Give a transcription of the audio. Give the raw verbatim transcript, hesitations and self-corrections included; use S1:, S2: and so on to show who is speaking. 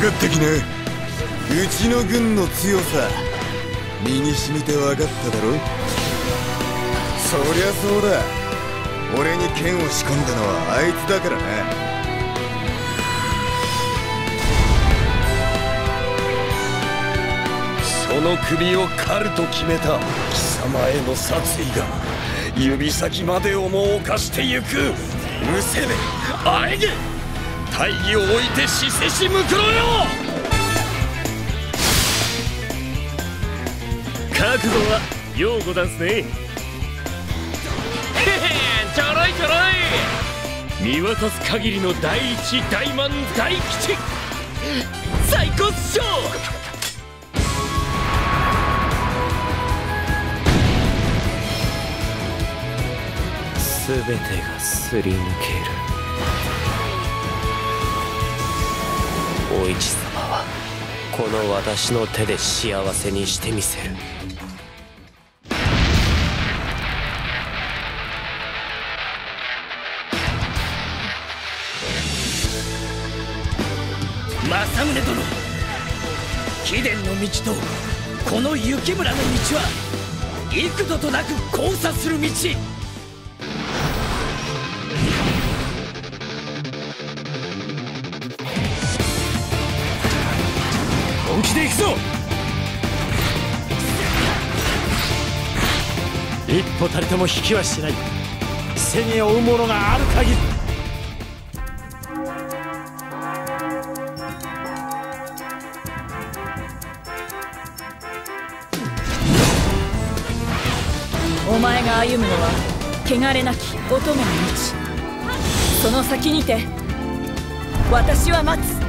S1: かってきな。うちの軍の強さ身に染みて分かっただろ。そりゃそうだ、俺に剣を仕込んだのはあいつだからな。
S2: その首を狩ると決めた貴様への殺意が指先までをも犯してゆく。むせめあえげ、大義を置いて死せしむくろよ。
S3: 覚悟はようござんすね。へへちょろいちょろい、見渡す限りの第一大満大吉、最高っしょ。全てがすり抜ける。お市様はこの私の手で幸せにしてみせる。政宗殿、貴殿の道とこの雪村の道は幾度となく交差する道。本気で行くぞ。一歩たりとも引きはしない。背に追うものがある限り。
S4: お前が歩むのは汚れなき乙女の道。その先にて私は待つ。